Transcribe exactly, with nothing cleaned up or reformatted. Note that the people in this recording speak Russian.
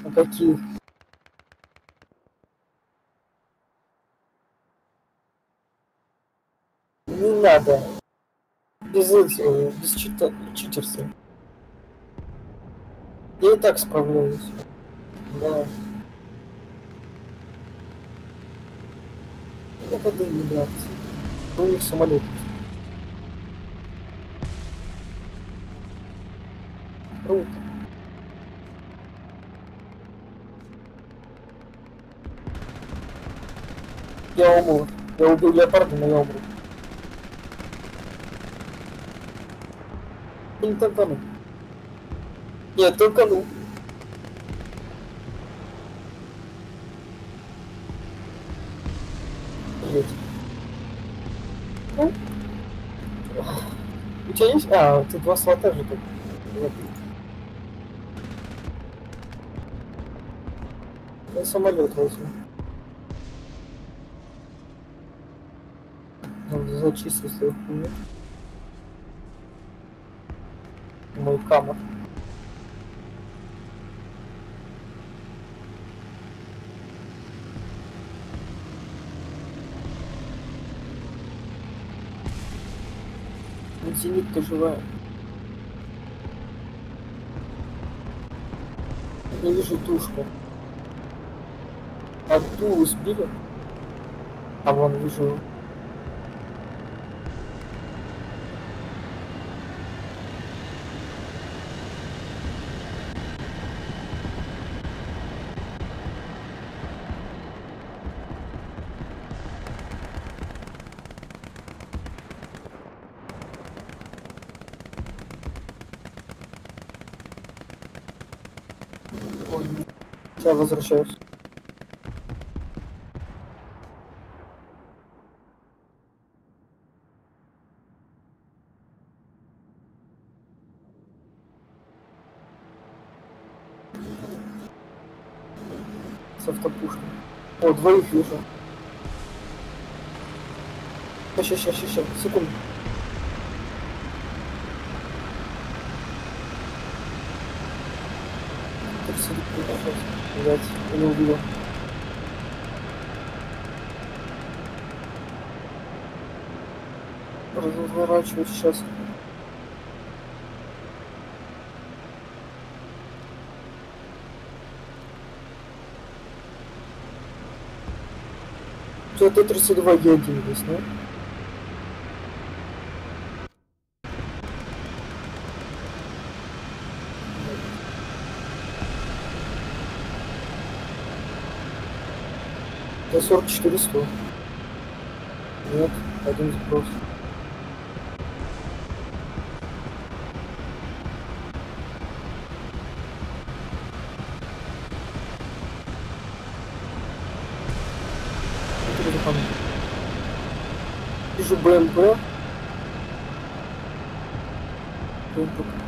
А каких? Не надо. Без этого, без чита читерства. Я и так справляюсь. Да. Это да не нравится. У них самолет. Круто. Я умру. Я убил леопарда, но я умру. Я не толкану. Нет, толкану. Нет. Ну? У тебя есть? А, ты два слота же тут. Я самолет возьму. Надо зачистить свою хуйню. Мой камер. Зенит-то живая. Не вижу тушку. А ту сбили? А вон вижу. Ой, сейчас возвращаюсь. С автопушкой. О, двоих вижу. Сейчас, сейчас, сейчас, сейчас, секунду. Блять, я не убил. Разворачиваюсь сейчас. У тебя Т тридцать два Е один есть, да? Т сорок четыре сто. Нет, один сброс. Вижу БМП. БМП.